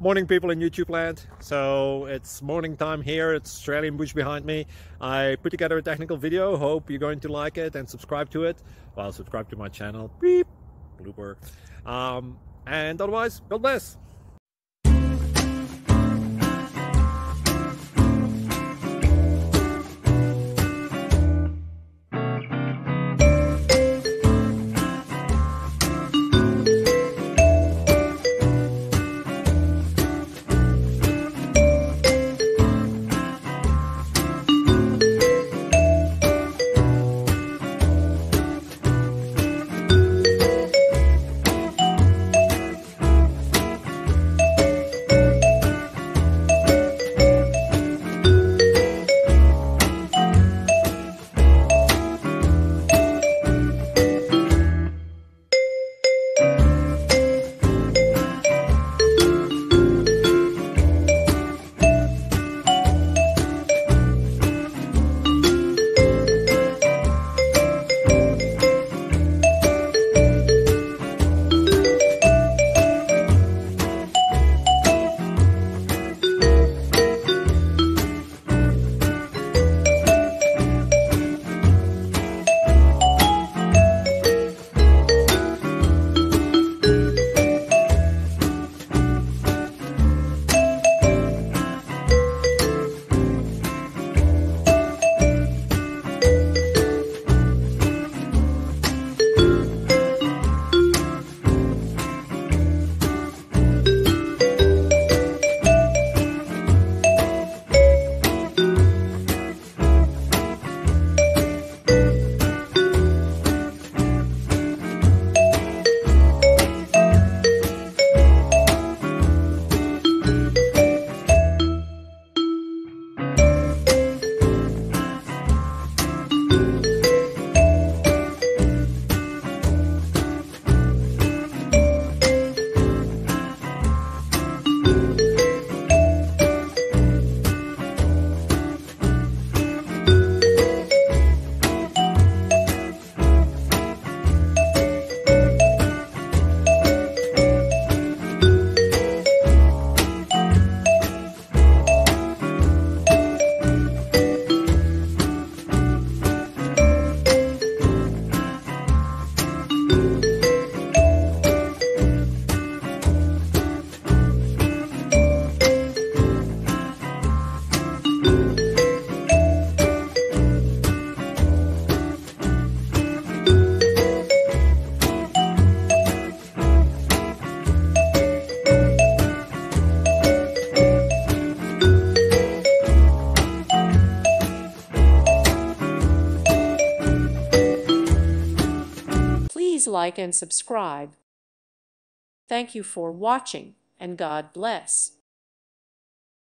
Morning, people in YouTube land. So it's morning time here. It's Australian bush behind me. I put together a technical video. Hope you're going to like it and subscribe to it. Well, subscribe to my channel. Beep. Blooper. And otherwise, God bless. Please like and subscribe. Thank you for watching, and God bless.